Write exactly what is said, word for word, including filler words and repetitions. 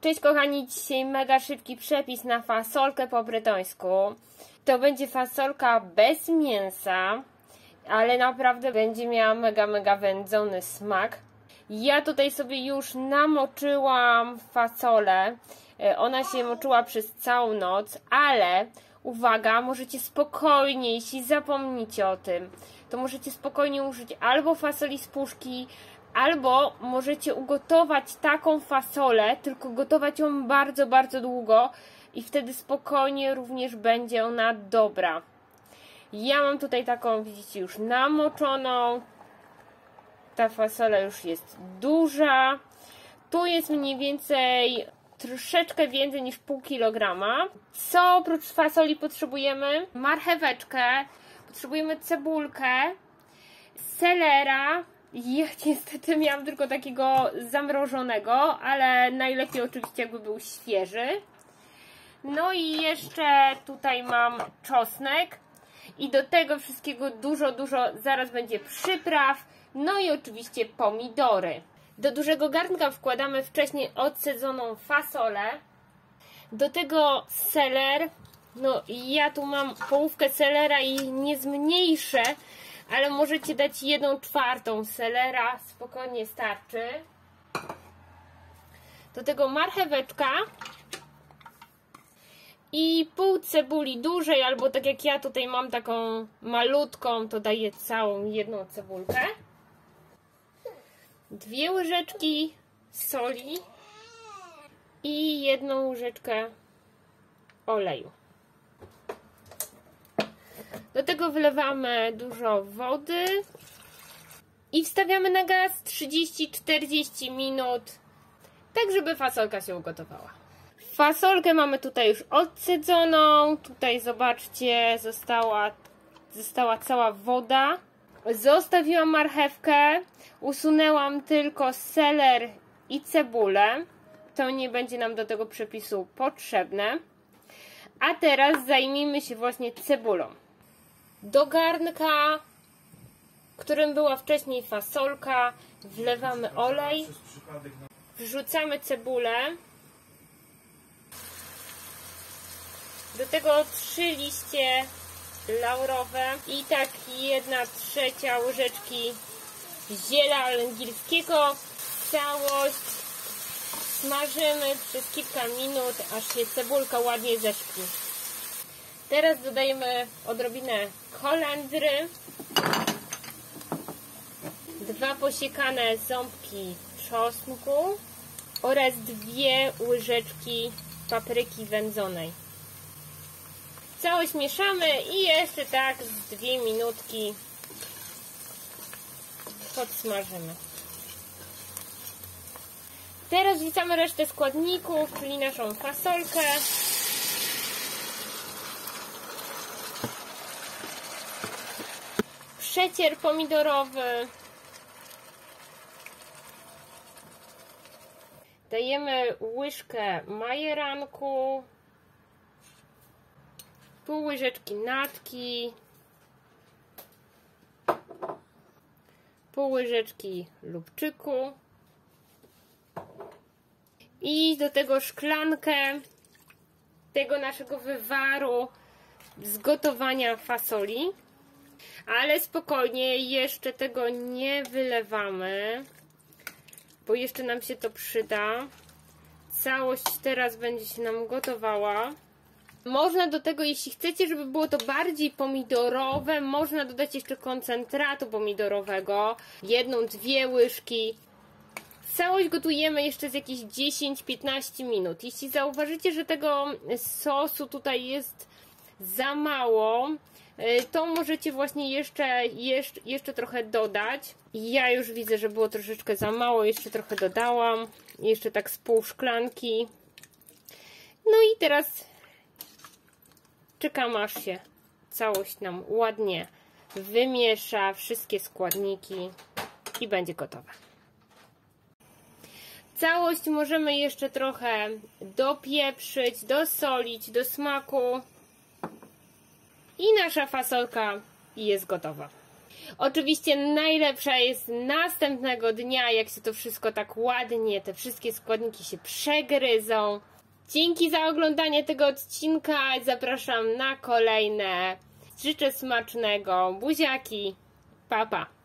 Cześć kochani, dzisiaj mega szybki przepis na fasolkę po bretońsku. To będzie fasolka bez mięsa, ale naprawdę będzie miała mega, mega wędzony smak. Ja tutaj sobie już namoczyłam fasolę. Ona się moczyła przez całą noc, ale uwaga, możecie spokojnie, jeśli zapomnicie o tym, to możecie spokojnie użyć albo fasoli z puszki, albo możecie ugotować taką fasolę, tylko gotować ją bardzo, bardzo długo i wtedy spokojnie również będzie ona dobra. Ja mam tutaj taką, widzicie, już namoczoną. Ta fasola już jest duża. Tu jest mniej więcej troszeczkę więcej niż pół kilograma. Co oprócz fasoli potrzebujemy? Marcheweczkę, potrzebujemy cebulkę, selera. Ja niestety miałam tylko takiego zamrożonego, ale najlepiej oczywiście jakby był świeży. No i jeszcze tutaj mam czosnek i do tego wszystkiego dużo, dużo zaraz będzie przypraw, no i oczywiście pomidory. Do dużego garnka wkładamy wcześniej odsedzoną fasolę, do tego seler. No ja tu mam połówkę selera i nie zmniejszę, ale możecie dać jedną czwartą selera, spokojnie starczy. Do tego marcheweczka i pół cebuli dużej, albo tak jak ja tutaj mam taką malutką, to daję całą jedną cebulkę. Dwie łyżeczki soli i jedną łyżeczkę oleju. Do tego wlewamy dużo wody i wstawiamy na gaz trzydzieści do czterdziestu minut, tak żeby fasolka się ugotowała. Fasolkę mamy tutaj już odsedzoną. Tutaj zobaczcie, została, została cała woda. Zostawiłam marchewkę, usunęłam tylko seler i cebulę. To nie będzie nam do tego przepisu potrzebne. A teraz zajmijmy się właśnie cebulą. Do garnka, w którym była wcześniej fasolka, wlewamy olej, wrzucamy cebulę, do tego trzy liście laurowe i tak jedna trzecia łyżeczki ziela angielskiego. Całość smażymy przez kilka minut, aż się cebulka ładnie ześpi. Teraz dodajemy odrobinę kolendry, dwa posiekane ząbki czosnku oraz dwie łyżeczki papryki wędzonej. Całość mieszamy i jeszcze tak z dwie minutki podsmażymy. Teraz wrzucamy resztę składników, czyli naszą fasolkę. Przecier pomidorowy. Dajemy łyżkę majeranku, pół łyżeczki natki, pół łyżeczki lubczyku i do tego szklankę tego naszego wywaru z gotowania fasoli. Ale spokojnie, jeszcze tego nie wylewamy, bo jeszcze nam się to przyda. Całość teraz będzie się nam gotowała. Można do tego, jeśli chcecie, żeby było to bardziej pomidorowe, można dodać jeszcze koncentratu pomidorowego. Jedną, dwie łyżki. Całość gotujemy jeszcze z jakieś dziesięć do piętnastu minut. Jeśli zauważycie, że tego sosu tutaj jest za mało, to możecie właśnie jeszcze, jeszcze, jeszcze trochę dodać. Ja już widzę, że było troszeczkę za mało, jeszcze trochę dodałam. Jeszcze tak z pół szklanki. No i teraz czekam, aż się całość nam ładnie wymiesza, wszystkie składniki i będzie gotowa. Całość możemy jeszcze trochę dopieprzyć, dosolić do smaku. I nasza fasolka jest gotowa. Oczywiście najlepsza jest następnego dnia, jak się to wszystko tak ładnie, te wszystkie składniki się przegryzą. Dzięki za oglądanie tego odcinka, zapraszam na kolejne. Życzę smacznego, buziaki, pa pa.